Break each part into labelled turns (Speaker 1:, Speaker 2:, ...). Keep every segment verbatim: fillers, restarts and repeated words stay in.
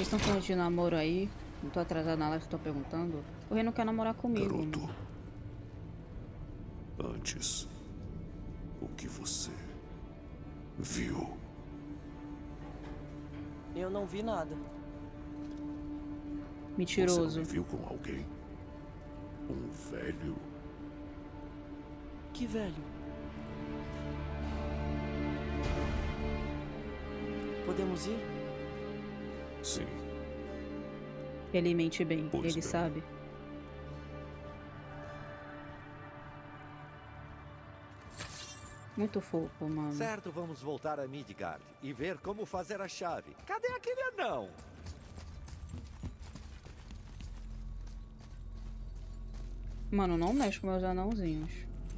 Speaker 1: Vocês estão falando de namoro aí? Não tô atrasado na live, tô perguntando. O Rei não quer namorar comigo.
Speaker 2: Garoto,
Speaker 1: Mano.
Speaker 2: antes, o que você viu?
Speaker 3: Eu não vi nada.
Speaker 1: Mentiroso.
Speaker 2: Você não me viu com alguém? Um velho?
Speaker 3: Que velho? Podemos ir?
Speaker 2: Sim.
Speaker 1: Ele mente bem,
Speaker 2: Pois
Speaker 1: ele
Speaker 2: bem.
Speaker 1: sabe. Muito fofo, mano.
Speaker 4: Certo, vamos voltar a Midgard e ver como fazer a chave. Cadê aquele anão?
Speaker 1: Mano, não mexe com meus anãozinhos.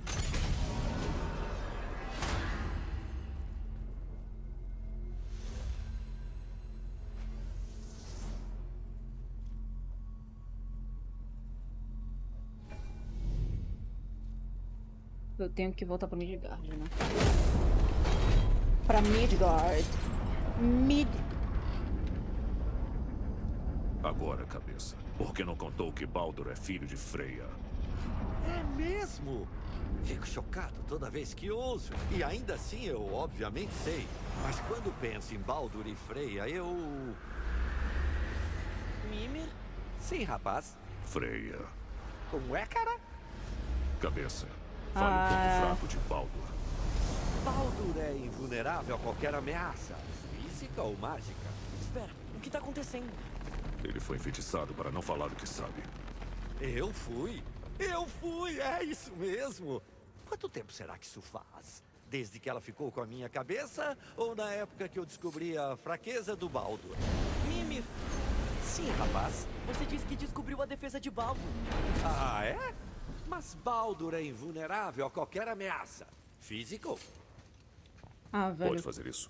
Speaker 1: Eu tenho que voltar pra Midgard, né? Pra Midgard. Mid...
Speaker 2: Agora, cabeça. Por que não contou que Baldur é filho de Freya?
Speaker 4: É mesmo? Fico chocado toda vez que ouço. E ainda assim eu obviamente sei. Mas quando penso em Baldur e Freya, eu...
Speaker 3: Mimir?
Speaker 4: Sim, rapaz.
Speaker 2: Freya.
Speaker 4: Como é, cara?
Speaker 2: Cabeça. Fale
Speaker 1: Ah.
Speaker 2: o ponto fraco de Baldur.
Speaker 4: Baldur é invulnerável a qualquer ameaça, física ou mágica.
Speaker 3: Espera, o que tá acontecendo?
Speaker 2: Ele foi enfeitiçado para não falar o que sabe.
Speaker 4: Eu fui. Eu fui, é isso mesmo. Quanto tempo será que isso faz? Desde que ela ficou com a minha cabeça ou na época que eu descobri a fraqueza do Baldur?
Speaker 3: Mimir,
Speaker 4: Sim, rapaz.
Speaker 3: você disse que descobriu a defesa de Baldur.
Speaker 4: Ah, é? Mas Baldur é invulnerável a qualquer ameaça, física ou...
Speaker 1: Ah, velho.
Speaker 2: Pode fazer isso.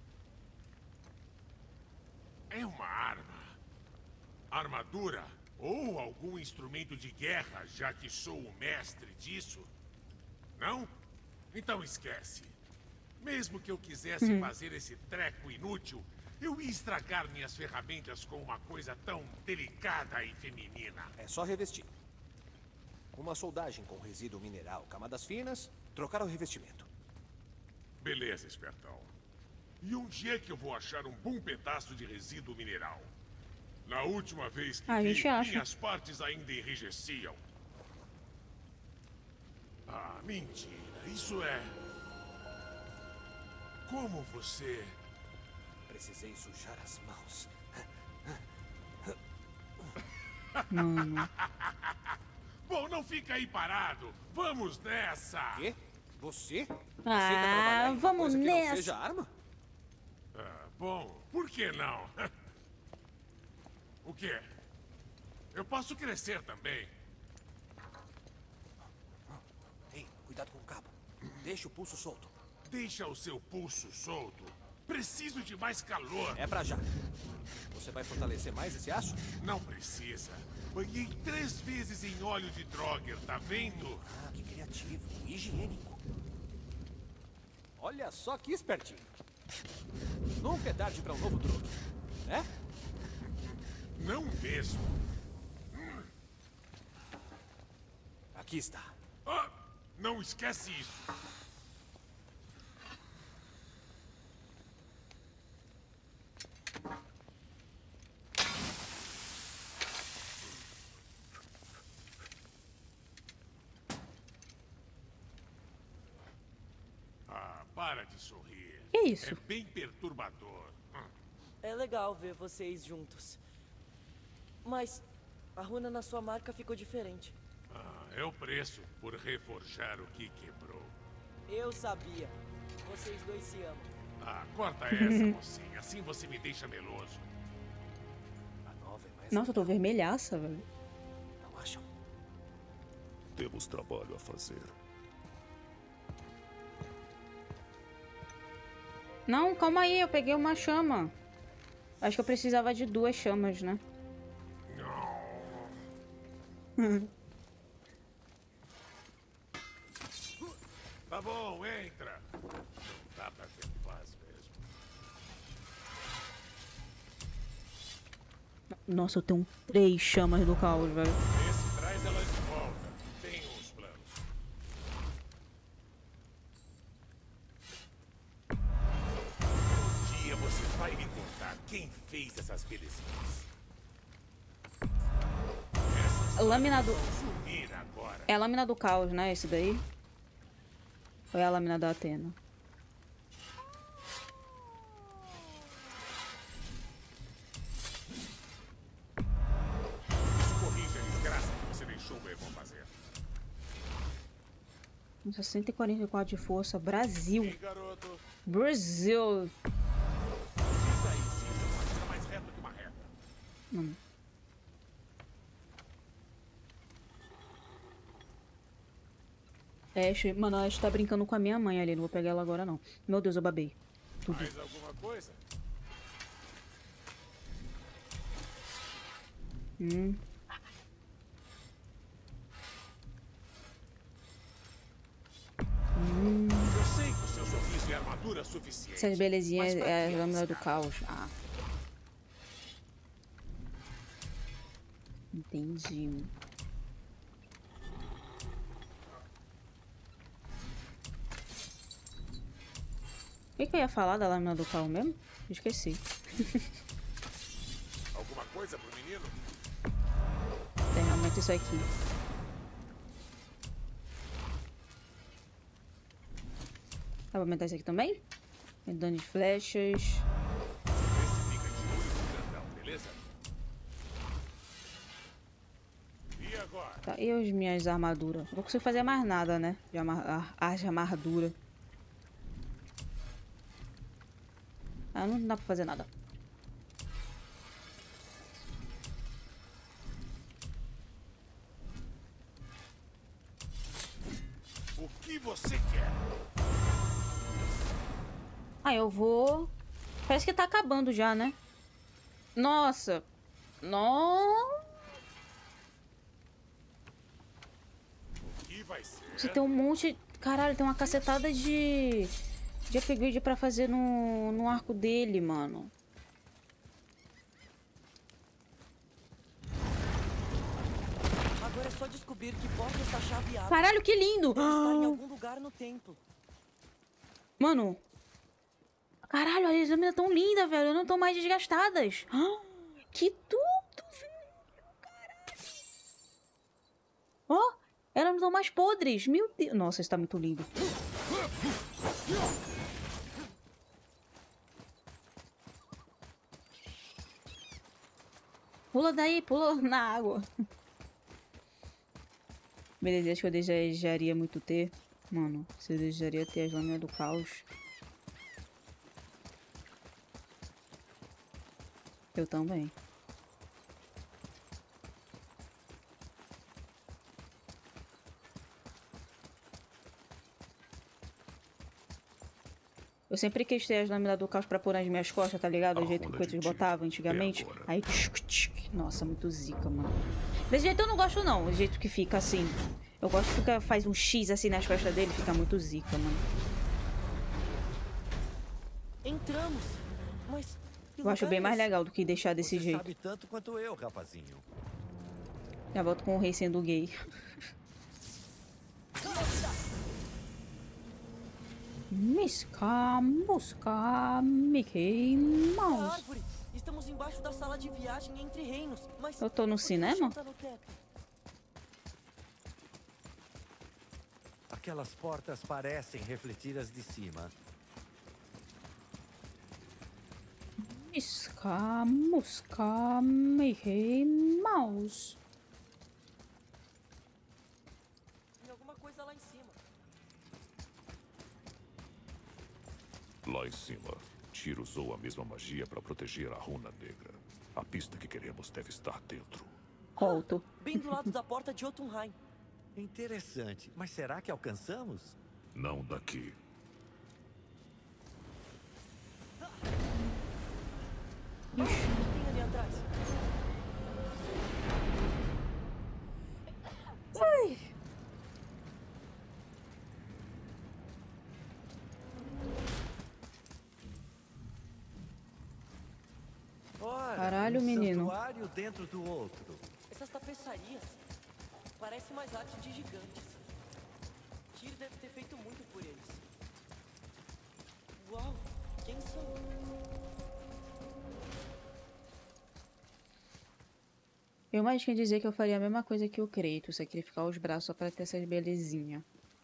Speaker 5: É uma arma. Armadura ou algum instrumento de guerra, já que sou o mestre disso? Não? Então esquece. Mesmo que eu quisesse fazer esse treco inútil, eu ia estragar minhas ferramentas com uma coisa tão delicada e feminina.
Speaker 6: É só revestir. Uma soldagem com resíduo mineral, camadas finas, trocar o revestimento.
Speaker 5: Beleza, espertão. E onde é que eu vou achar um bom pedaço de resíduo mineral? Na última vez que
Speaker 1: A
Speaker 5: vi,
Speaker 1: gente acha.
Speaker 5: minhas partes ainda enrijeciam. Ah, mentira. Isso é... Como você...
Speaker 6: Precisei sujar as mãos.
Speaker 1: Mano.
Speaker 5: Bom, não fica aí parado. Vamos nessa.
Speaker 6: Quê? Você?
Speaker 1: Ah,
Speaker 6: Aceita trabalhar em uma
Speaker 1: vamos
Speaker 6: coisa que
Speaker 1: nessa.
Speaker 6: não seja arma?
Speaker 5: Ah, bom, por que não? O quê? Eu posso crescer também.
Speaker 6: Ei, cuidado com o cabo. Deixa o pulso solto.
Speaker 5: Deixa o seu pulso solto. Preciso de mais calor.
Speaker 6: É pra já. Você vai fortalecer mais esse aço?
Speaker 5: Não precisa. Banhei três vezes em óleo de Draugr, tá vendo?
Speaker 6: Ah, que criativo. E higiênico. Olha só que espertinho. Nunca é tarde pra um novo truque, né?
Speaker 5: Não mesmo.
Speaker 6: Aqui está.
Speaker 5: Ah, não esquece isso. Ah, para de sorrir.
Speaker 1: Que isso?
Speaker 5: É bem perturbador. Hum.
Speaker 3: É legal ver vocês juntos. Mas a runa na sua marca ficou diferente.
Speaker 5: Ah, é o preço por reforjar o que quebrou.
Speaker 3: Eu sabia. Vocês dois se amam.
Speaker 5: Ah, corta essa, mocinha. Assim você me deixa meloso.
Speaker 6: A nova é mais...
Speaker 1: Nossa, eu tô vermelhaça, velho.
Speaker 6: Não acham?
Speaker 2: Temos trabalho a fazer.
Speaker 1: Não, calma aí, eu peguei uma chama. Acho que eu precisava de duas chamas, né?
Speaker 5: Tá bom, entra. Não dá pra ter paz mesmo.
Speaker 1: Nossa, eu tenho três chamas do caos, velho.
Speaker 5: Esse traz ela de volta. Tenho uns planos. Um dia você vai me contar quem fez essas belezinhas. Essas
Speaker 1: Lâmina do...
Speaker 5: vão sumir agora.
Speaker 1: É a lâmina do caos, né? Esse daí? Ou é a lâmina da Atena?
Speaker 5: Isso corrige a desgraça que você deixou o Evan fazer.
Speaker 1: Nossa, cento e quarenta e quatro de força. Brasil.
Speaker 5: Ei, garoto.
Speaker 1: Brasil.
Speaker 5: Diz aí se isso é uma tira mais reta que uma reta.
Speaker 1: Hum. Ash, mano, a Ash tá brincando com a minha mãe ali. Não vou pegar ela agora, não. Meu Deus, eu babei. Tudo.
Speaker 5: Mais alguma coisa?
Speaker 1: Hum.
Speaker 5: Eu sei que o seu sorriso é armadura suficiente.
Speaker 1: Essas belezinhas
Speaker 5: Mas pra
Speaker 1: é
Speaker 5: que
Speaker 1: a lâmina do
Speaker 5: arriscar?
Speaker 1: caos. Ah. Entendi. O que, que eu ia falar da lâmina do caos mesmo? Esqueci.
Speaker 5: Alguma coisa pro menino?
Speaker 1: Tem realmente isso aqui. Dá pra aumentar isso aqui também? Tem dano de flechas.
Speaker 5: Esse fica de olho no grandão, beleza? E agora?
Speaker 1: Tá, e as minhas armaduras? Não vou conseguir fazer mais nada, né? De amar ar de armadura. Ah, não dá pra fazer nada.
Speaker 5: O que você quer?
Speaker 1: Ah, eu vou... Parece que tá acabando já, né? Nossa. Não.
Speaker 5: O que vai ser?
Speaker 1: Você tem um monte... Caralho, tem uma cacetada de... De upgrade pra fazer no, no arco dele, mano.
Speaker 3: Agora é só descobrir que porta essa chave abre.
Speaker 1: Caralho, que lindo!
Speaker 3: Deve estar em algum lugar no templo.
Speaker 1: Mano. Caralho, as lâminas tão lindas, velho. Não tão mais desgastadas. Ah, que tudo, velho. Caralho. Ó, elas não estão mais podres. Meu Deus. Nossa, isso tá muito lindo. Pula daí, pula na água. Beleza, acho que eu desejaria muito ter. Mano, você desejaria ter as lâminas do caos. Eu também. Eu sempre quis ter as lâminas do caos pra pôr nas minhas costas, tá ligado? Do
Speaker 2: A
Speaker 1: jeito que
Speaker 2: Honda
Speaker 1: coisas
Speaker 2: de tiro.
Speaker 1: botavam antigamente.
Speaker 2: É agora.
Speaker 1: Aí... tchuc, tchuc. Nossa, muito zica, mano. Desse jeito eu não gosto, não. O jeito que fica assim. Eu gosto que fica, faz um X assim nas costas dele. Fica muito zica, mano.
Speaker 3: Entramos. Mas que
Speaker 1: Eu acho
Speaker 3: lugar
Speaker 1: bem
Speaker 3: é
Speaker 1: mais
Speaker 3: esse?
Speaker 1: legal do que deixar desse
Speaker 4: Você
Speaker 1: jeito.
Speaker 4: sabe tanto quanto eu, rapazinho.
Speaker 1: Já volto com o rei sendo gay. Misca, Musca, Mickey
Speaker 3: A
Speaker 1: Mouse.
Speaker 3: árvore. Estamos embaixo da sala de viagem entre reinos. Mas
Speaker 1: Eu tô no
Speaker 3: por que o
Speaker 1: cinema?
Speaker 3: chão tá no teto?
Speaker 4: Aquelas portas parecem refletir as de cima.
Speaker 1: Misca, Musca, Mickey Mouse.
Speaker 3: Tem alguma coisa lá em cima.
Speaker 2: Lá em cima, Tyr usou a mesma magia para proteger a Runa Negra. A pista que queremos deve estar dentro.
Speaker 1: Volto.
Speaker 3: Bem do lado da porta de Jotunheim.
Speaker 4: Interessante. Mas será que alcançamos?
Speaker 2: Não daqui.
Speaker 3: O que tem ali atrás?
Speaker 4: Ora,
Speaker 1: Caralho,
Speaker 4: um
Speaker 1: menino.
Speaker 4: santuário dentro do outro.
Speaker 3: Essas tapeçarias parecem mais arte de gigantes. Tyr deve ter feito muito por eles. Uau, quem são?
Speaker 1: Eu mais que dizer que eu faria a mesma coisa que o Kratos, sacrificar os braços só pra ter essas belezinhas.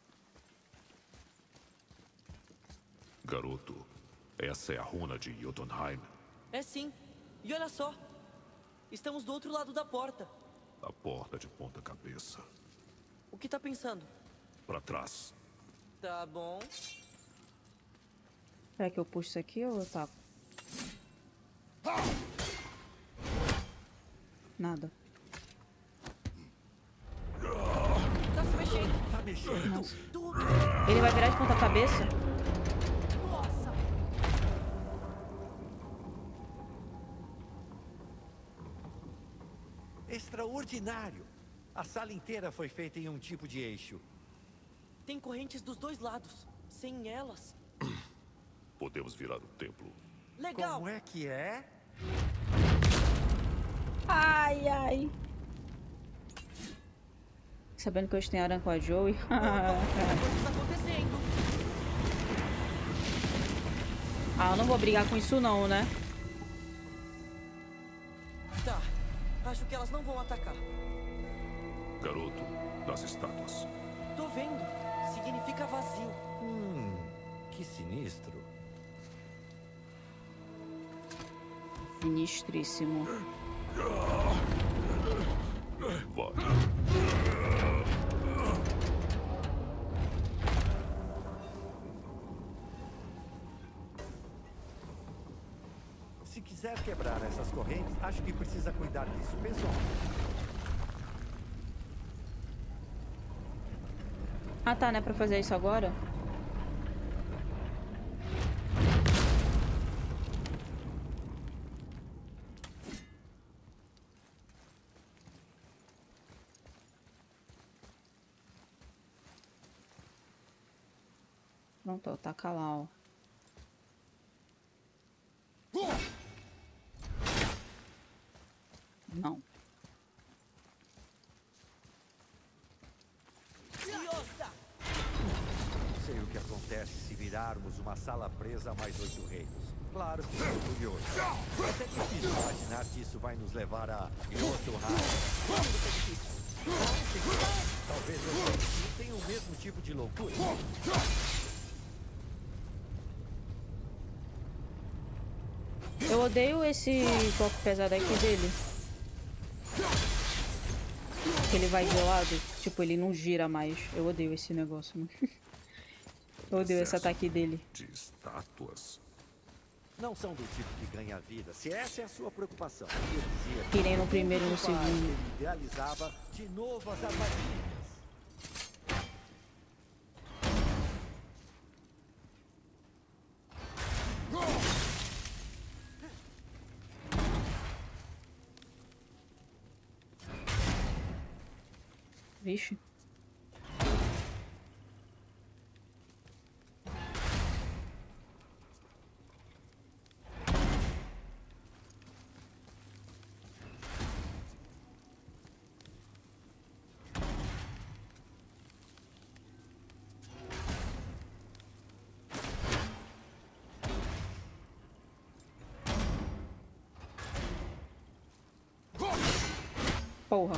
Speaker 2: Garoto, essa é a runa de Jotunheim.
Speaker 3: É sim. E olha só. Estamos do outro lado da porta.
Speaker 2: A porta de ponta cabeça.
Speaker 3: O que tá pensando?
Speaker 2: Pra trás.
Speaker 3: Tá bom.
Speaker 1: Será que eu puxo isso aqui ou eu taco? Nada.
Speaker 3: Tá se mexendo.
Speaker 4: Tá mexendo.
Speaker 1: Nossa.
Speaker 3: Tudo.
Speaker 1: Ele vai virar de ponta cabeça?
Speaker 3: Nossa.
Speaker 4: Extraordinário. A sala inteira foi feita em um tipo de eixo.
Speaker 3: Tem correntes dos dois lados. Sem elas.
Speaker 2: Podemos virar o templo.
Speaker 3: Legal.
Speaker 4: Como é que é?
Speaker 1: Ai, ai. Sabendo que hoje tem Aran com a Joey.
Speaker 3: Coisas acontecendo.
Speaker 1: Ah, eu não vou brigar com isso não, né?
Speaker 3: Tá. Acho que elas não vão atacar.
Speaker 2: Garoto, das estátuas.
Speaker 3: Tô vendo. Significa vazio.
Speaker 4: Hum, que sinistro.
Speaker 1: Sinistríssimo.
Speaker 2: Vai.
Speaker 4: Se quiser quebrar essas correntes, acho que precisa cuidar disso. Pensou?
Speaker 1: Ah tá, né? Pra fazer isso agora? Pronto, ó, taca lá, ó. Não.
Speaker 4: Não sei o que acontece se virarmos uma sala presa a mais oito reinos. Claro que estou curioso. Mas é difícil imaginar que isso vai nos levar a Jotunheim. Talvez eu tenha o mesmo tipo de loucura.
Speaker 1: Eu odeio esse copo pesado aqui dele. Que ele vai de lado. Tipo, ele não gira mais. Eu odeio esse negócio, mano. Eu odeio esse ataque dele.
Speaker 2: De estátuas.
Speaker 4: Não são do tipo que ganha vida, se essa é a sua preocupação. Eu dizia
Speaker 1: Que nem no primeiro e no
Speaker 4: o pai
Speaker 1: segundo.
Speaker 4: dele idealizava de novo as armadilhas.
Speaker 1: Vixe. Porra.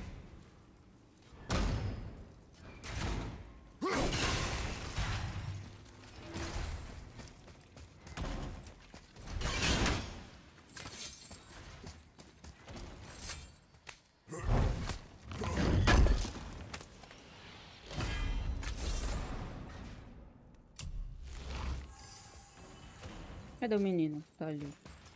Speaker 1: Cadê o menino? Tá ali.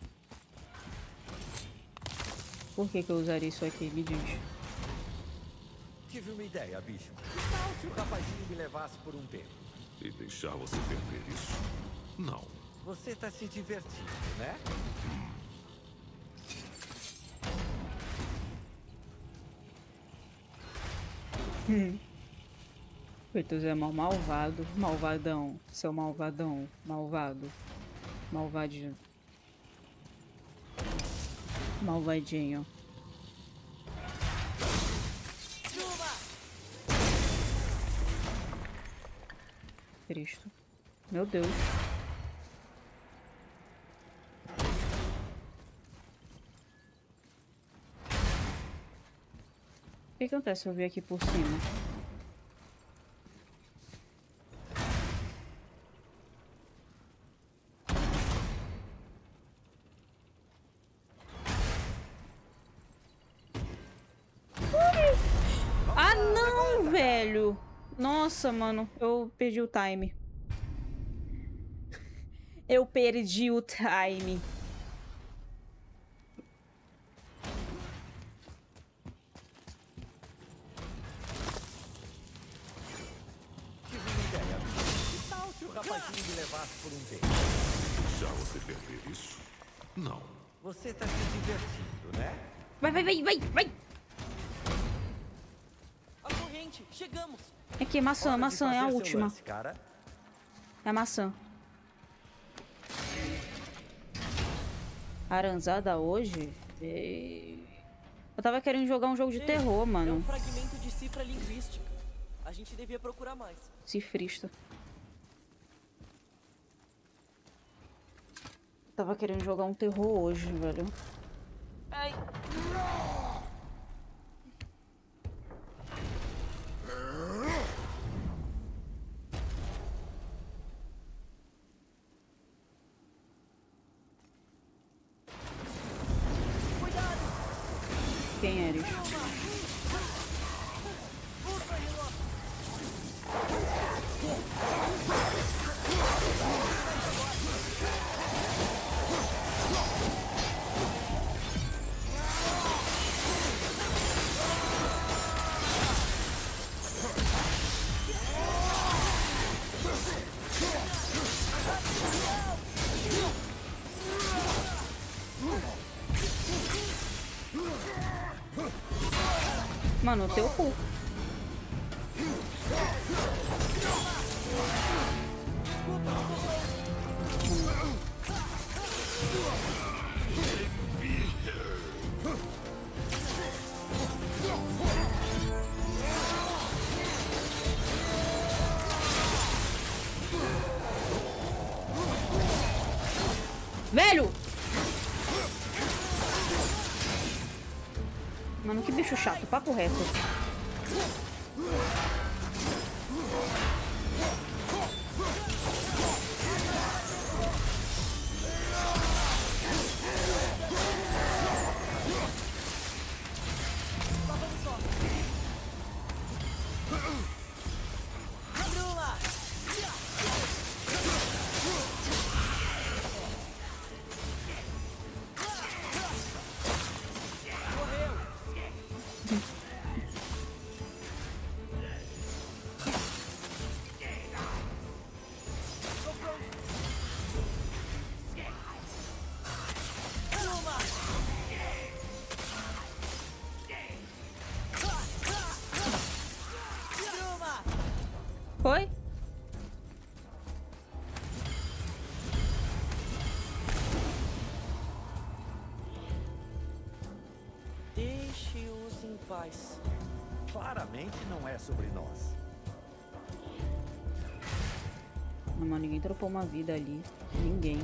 Speaker 1: Por que que eu usaria isso aqui? Me diz.
Speaker 4: Tive uma ideia, bicho. Que tal se o rapazinho me levasse por um tempo?
Speaker 2: E deixar você perder isso? Não.
Speaker 4: Você tá se divertindo, né?
Speaker 1: Hum. Kratos é mal malvado. Malvadão. Seu malvadão. Malvado. Malvadinho. Malvadinho. Cristo. Meu Deus. O que acontece se eu vir aqui por cima? Ah, não, velho. Nossa, mano. Eu perdi o time. Eu perdi o time.
Speaker 4: Tive uma ideia. Que tal se o rapazinho me levasse por um tempo?
Speaker 2: Já você perder isso? Não.
Speaker 4: Você tá se divertindo, né?
Speaker 1: Vai, vai, vai, vai, vai.
Speaker 3: A corrente, chegamos.
Speaker 1: Aqui, maçã,
Speaker 4: Hora de
Speaker 1: maçã, é a
Speaker 4: fazer seu
Speaker 1: última.
Speaker 4: lance, cara.
Speaker 1: É a maçã. Aranzada hoje? E... Eu tava querendo jogar um jogo de
Speaker 3: Ei,
Speaker 1: terror,
Speaker 3: É um
Speaker 1: mano.
Speaker 3: fragmento de cifra linguística. A gente devia procurar mais.
Speaker 1: Cifrista. Tava querendo jogar um terror hoje, velho. Ai. Quem eres? Mano, teu cu. Velho! Mano, que bicho chato, papo reto. Foi?
Speaker 3: Deixe-os em paz.
Speaker 4: Claramente não é sobre nós.
Speaker 1: Não, mano, ninguém dropou uma vida ali. Ninguém.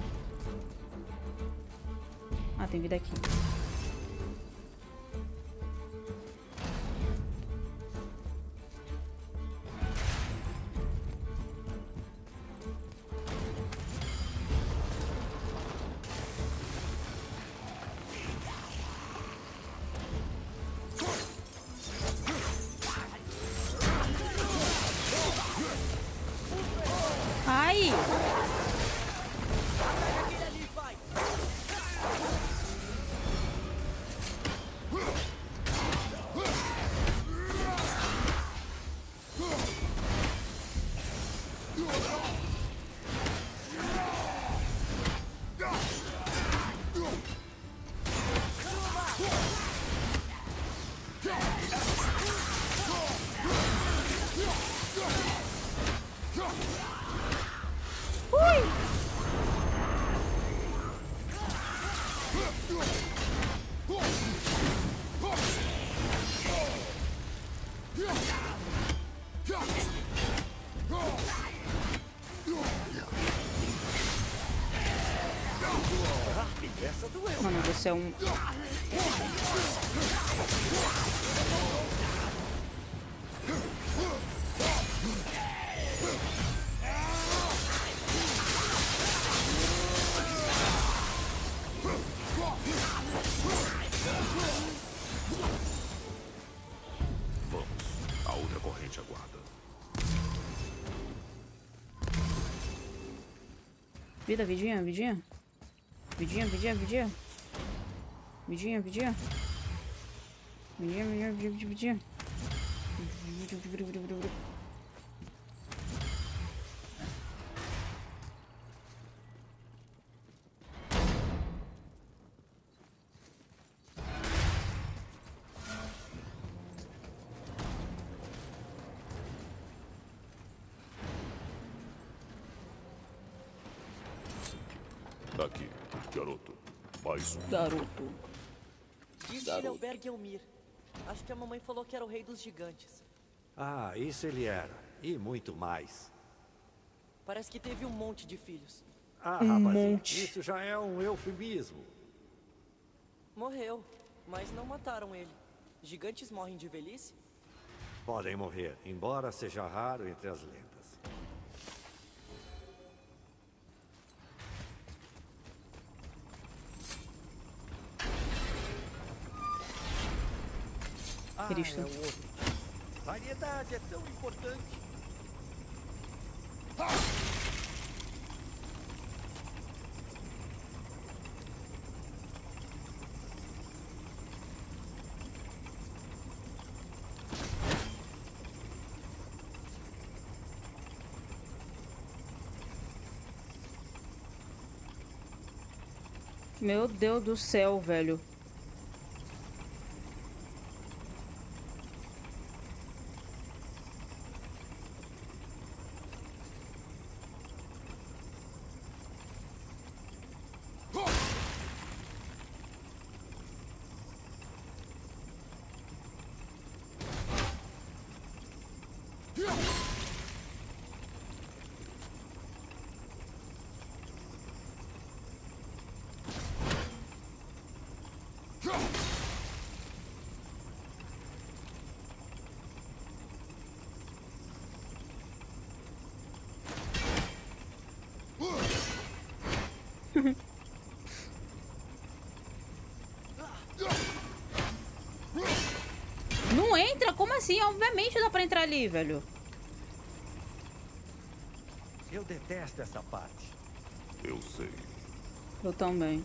Speaker 1: Ah, tem vida aqui. Ai! Você é um...
Speaker 2: Vamos. A outra corrente aguarda.
Speaker 1: Vida, vidinha, vidinha. Vidinha, vidinha, vidinha. Vidinha, vidinha. Vidinha, vidinha, vidinha, vidinha.
Speaker 2: Daqui, garoto. Mais um.
Speaker 1: Garoto.
Speaker 3: Diz que ele é o Bergelmir. Acho que a mamãe falou que era o rei dos gigantes.
Speaker 4: Ah, isso ele era. E muito mais.
Speaker 3: Parece que teve um monte de filhos.
Speaker 4: Ah,
Speaker 1: Um
Speaker 4: rapazinho,
Speaker 1: monte.
Speaker 4: isso já é um eufemismo.
Speaker 3: Morreu, mas não mataram ele. Gigantes morrem de velhice?
Speaker 4: Podem morrer, embora seja raro entre as lendas. Ah,
Speaker 1: Cristo.
Speaker 4: é o outro. Variedade é tão importante.
Speaker 1: Meu Deus do céu, velho. Não entra? Como assim? Obviamente dá pra entrar ali, velho.
Speaker 4: Eu detesto essa parte.
Speaker 2: Eu sei.
Speaker 1: Eu também.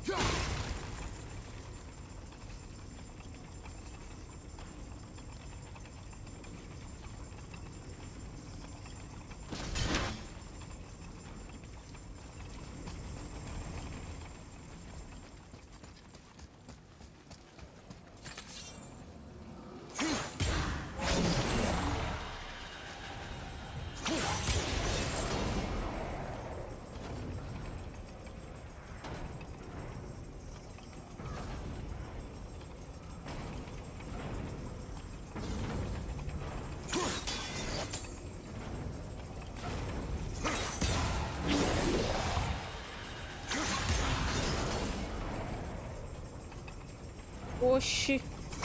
Speaker 1: Oxi.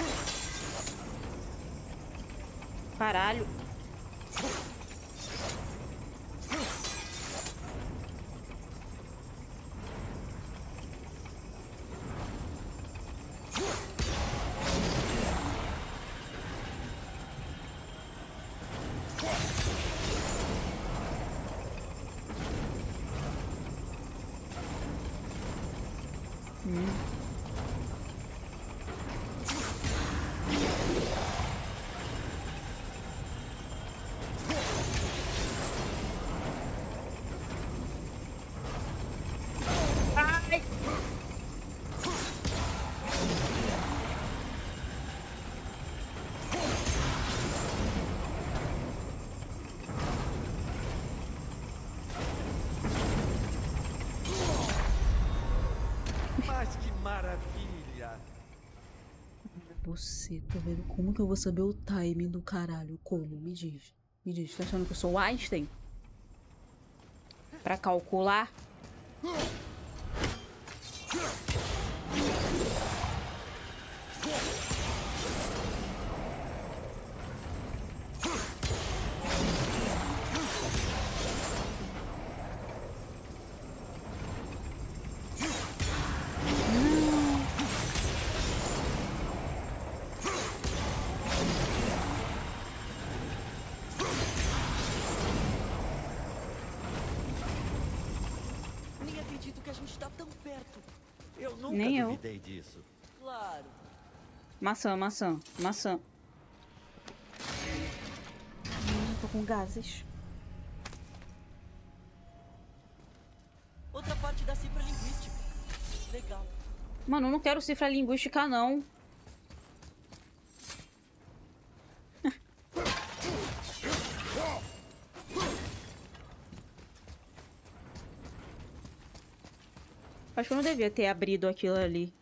Speaker 1: Caralho.
Speaker 4: Mas que maravilha!
Speaker 1: Você, tá vendo? Como que eu vou saber o timing do caralho? Como? Me diz. Me diz. Tá achando que eu sou Einstein? Pra calcular?
Speaker 3: Nem acredito que a gente tá tão perto.
Speaker 4: Eu nunca
Speaker 1: Nem eu.
Speaker 4: duvidei disso.
Speaker 3: Claro.
Speaker 1: Maçã, maçã, maçã. Hum, tô com gases.
Speaker 3: Outra parte da cifra linguística. Legal.
Speaker 1: Mano, eu não quero cifra linguística, não. Acho que eu não devia ter abrido aquilo ali.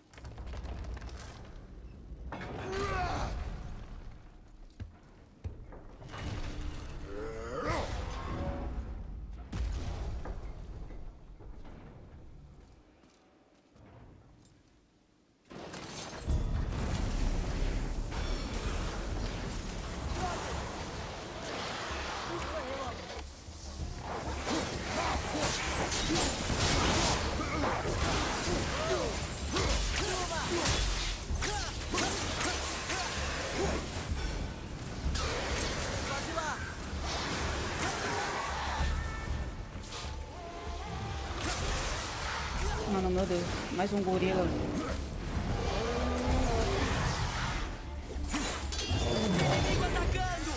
Speaker 3: Quase lá.
Speaker 1: Mano, meu Deus. Mais um gorila.
Speaker 3: Inimigo atacando.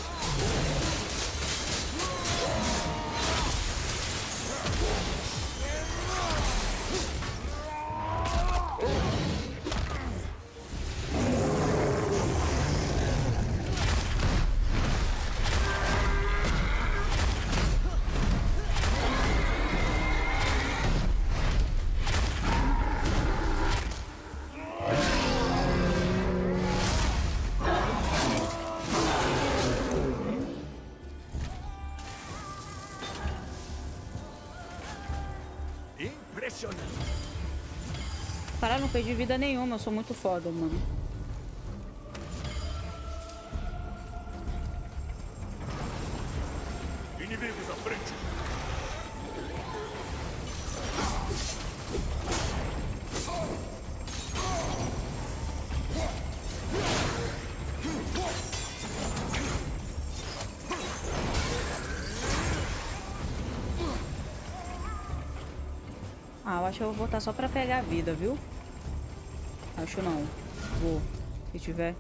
Speaker 4: Impressionante.
Speaker 1: Caralho, não perdi vida nenhuma. Eu sou muito foda, mano.
Speaker 2: Inimigos à frente.
Speaker 1: Ah, eu acho que eu vou voltar só pra pegar a vida, viu? Acho não. Vou. Se tiver.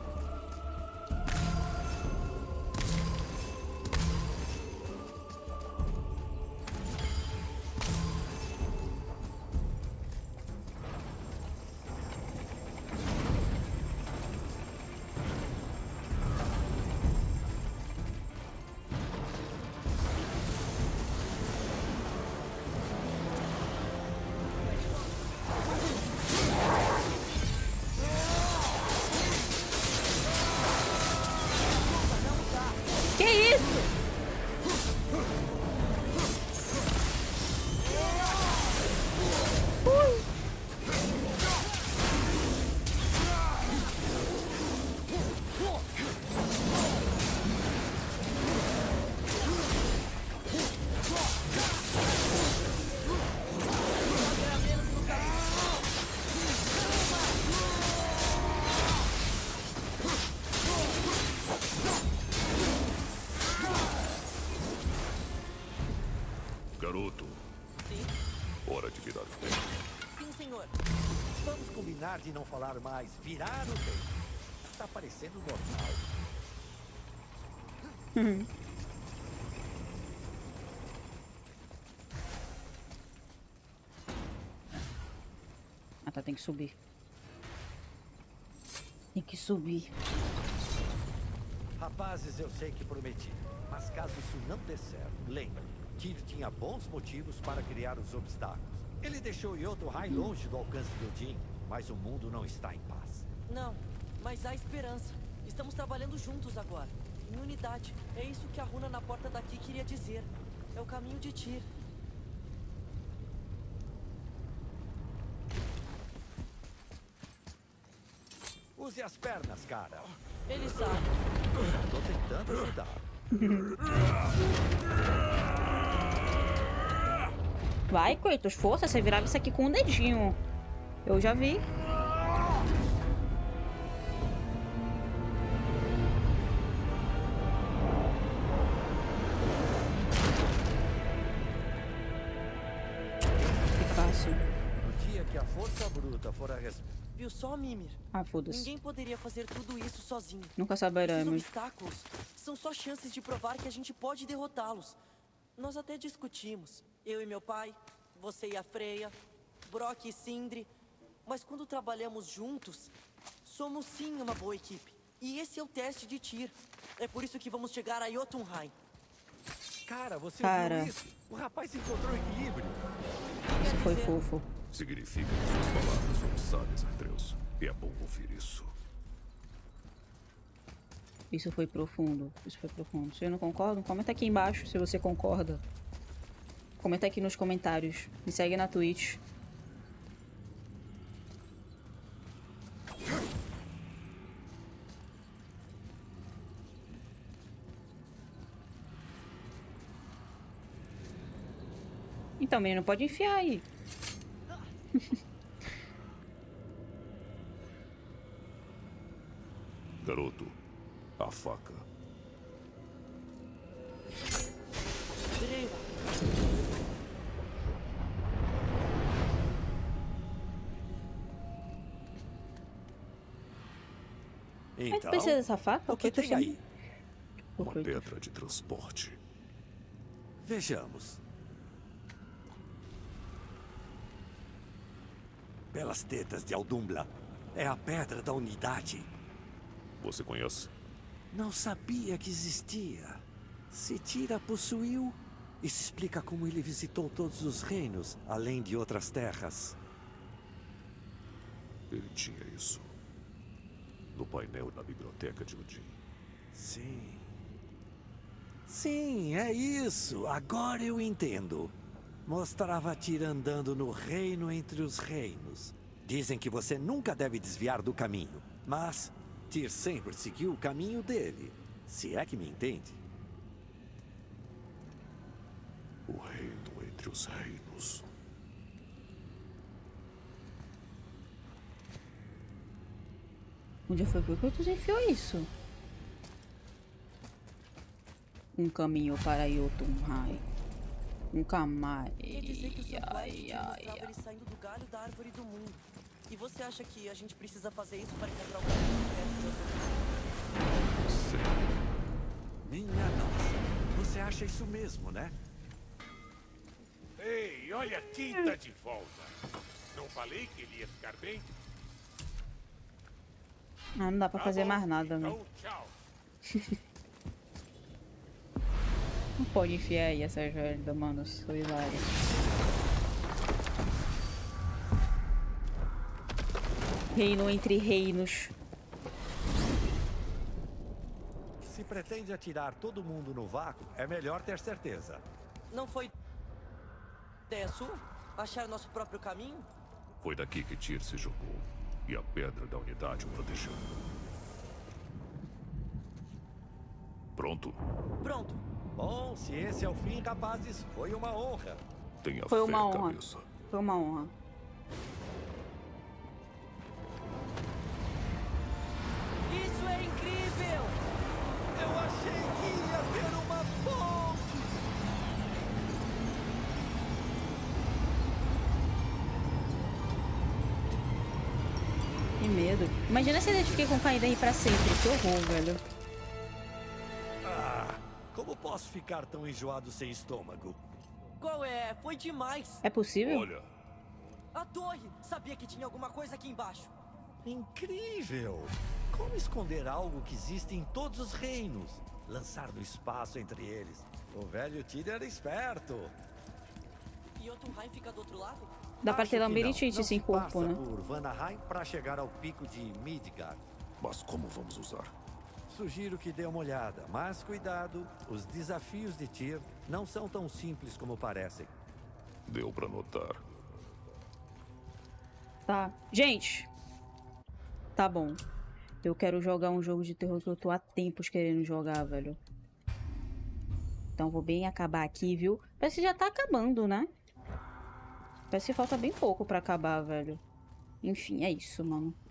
Speaker 1: Que isso? Ui.
Speaker 2: Garoto,
Speaker 3: Sim,
Speaker 2: hora de virar o tempo.
Speaker 3: sim, senhor.
Speaker 4: Vamos combinar de não falar mais. Virar o tempo. Tá parecendo normal.
Speaker 1: Ah, tá. Tem que subir. Tem que subir.
Speaker 4: Rapazes, eu sei que prometi. Mas caso isso não dê certo, lembre, Tyr tinha bons motivos para criar os obstáculos. Ele deixou Jotunheim longe do alcance de Odin, mas o mundo não está em paz.
Speaker 3: Não, mas há esperança. Estamos trabalhando juntos agora. Em unidade. É isso que a runa na porta daqui queria dizer. É o caminho de Tyr.
Speaker 4: Use as pernas, cara.
Speaker 3: Ele sabe.
Speaker 4: Tô tentando ajudar.
Speaker 1: Vai, Kratos, força. Você virava isso aqui com um dedinho. Eu já vi. Que fácil.
Speaker 4: No dia que a força bruta for a resposta.
Speaker 3: Viu só, Mimir?
Speaker 1: Ah, foda-se.
Speaker 3: Ninguém poderia fazer tudo isso sozinho.
Speaker 1: Nunca
Speaker 3: Esses
Speaker 1: saberemos.
Speaker 3: obstáculos são só chances de provar que a gente pode derrotá-los. Nós até discutimos. Eu e meu pai, você e a Freya, Brock e Sindri. Mas quando trabalhamos juntos, somos sim uma boa equipe. E esse é o teste de Tyr. É por isso que vamos chegar a Jotunheim.
Speaker 4: Cara, você
Speaker 1: Cara.
Speaker 4: ouviu isso? O rapaz encontrou equilíbrio.
Speaker 1: Isso foi fofo.
Speaker 2: Significa que suas palavras são sábias, Atreus. E é bom ouvir isso.
Speaker 1: Isso foi profundo. Isso foi profundo. Se eu não concordo, comenta aqui embaixo se você concorda. Comenta aqui nos comentários. Me segue na Twitch. Então, menino, pode enfiar aí.
Speaker 2: Garoto, a faca.
Speaker 3: Dreiva,
Speaker 1: Mas
Speaker 4: Então,
Speaker 1: precisa dessa faca?
Speaker 4: o que tem aí?
Speaker 2: Uma pedra de transporte.
Speaker 4: Vejamos. Pelas tetas de Aldumbla, é a pedra da unidade.
Speaker 2: Você conhece?
Speaker 4: Não sabia que existia. Se Tyr possuiu, isso explica como ele visitou todos os reinos, além de outras terras.
Speaker 2: Ele tinha isso. No painel na biblioteca de Odin.
Speaker 4: Sim. Sim, é isso. Agora eu entendo. Mostrava Tyr andando no reino entre os reinos. Dizem que você nunca deve desviar do caminho. Mas Tyr sempre seguiu o caminho dele. Se é que me entende.
Speaker 2: O reino entre os reinos.
Speaker 1: Onde foi que o Kratos enfiou isso? Um caminho para Jotunheim. Nunca mais.
Speaker 3: quer dizer que o seu
Speaker 1: Ai,
Speaker 3: pai
Speaker 1: ai,
Speaker 3: mostrava
Speaker 1: ai.
Speaker 3: ele saindo do galho da árvore do mundo. E você acha que a gente precisa fazer isso para encontrar o caminho secreto de Jotunheim?
Speaker 2: Sim.
Speaker 4: Minha nossa. Você acha isso mesmo, né?
Speaker 5: Ei, olha quem tá de volta. Não falei que ele ia ficar bem?
Speaker 1: Ah, não dá pra
Speaker 5: Tá
Speaker 1: fazer
Speaker 5: bom,
Speaker 1: mais nada, né?
Speaker 5: Então, tchau.
Speaker 1: Não pode enfiar aí essa joelha, mano. Sou hilário. Reino entre reinos.
Speaker 4: Se pretende atirar todo mundo no vácuo, é melhor ter certeza.
Speaker 3: Não foi ideia sua? Achar nosso próprio caminho?
Speaker 2: Foi daqui que Tyr se jogou. E a pedra da unidade o protegeu. Pronto?
Speaker 3: Pronto.
Speaker 4: Bom, se esse é o fim, rapazes, foi uma honra.
Speaker 2: Tenha
Speaker 1: Foi
Speaker 2: fé,
Speaker 1: uma honra.
Speaker 2: cabeça.
Speaker 1: Foi uma honra.
Speaker 3: Isso é incrível!
Speaker 4: Eu achei que ia ter uma ponte!
Speaker 1: Que medo. Imagina se ele fiquei com caída aí pra sempre. Que horror, velho.
Speaker 4: Ah, como posso ficar tão enjoado sem estômago?
Speaker 3: Qual é? Foi demais!
Speaker 1: É possível?
Speaker 2: Olha,
Speaker 3: A torre! Sabia que tinha alguma coisa aqui embaixo.
Speaker 4: Incrível! Como esconder algo que existe em todos os reinos? Lançar no espaço entre eles. O velho Tyr era esperto.
Speaker 3: E Jotunheim fica do outro lado?
Speaker 1: Dá pra
Speaker 4: Acho
Speaker 1: ter
Speaker 4: que não.
Speaker 1: labirintite
Speaker 4: Não
Speaker 1: sem
Speaker 4: se
Speaker 1: corpo,
Speaker 4: passa
Speaker 1: né?
Speaker 4: por Vanaheim para chegar ao pico de Midgard.
Speaker 2: mas como vamos usar?
Speaker 4: Sugiro que dê uma olhada, mas cuidado, os desafios de Tyr não são tão simples como parecem.
Speaker 2: Deu pra notar.
Speaker 1: Tá. Gente. Tá bom. Eu quero jogar um jogo de terror que eu tô há tempos querendo jogar, velho. Então vou bem acabar aqui, viu? Parece que já tá acabando, né? Parece que falta bem pouco pra acabar, velho. Enfim, é isso, mano.